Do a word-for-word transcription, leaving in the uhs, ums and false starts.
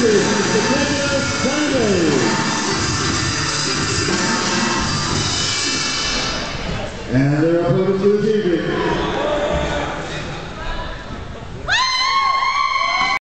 Masters, Mister Nicholas Sunday. And their opponents for this evening.